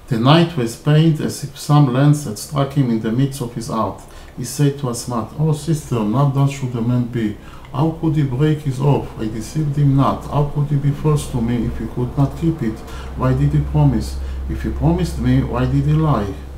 The night was pained as if some lance had struck him in the midst of his art. He said to Asmat, "Oh sister, not thus should a man be. How could he break his oath? I deceived him not. How could he be false to me if he could not keep it? Why did he promise? If he promised me, why did he lie?"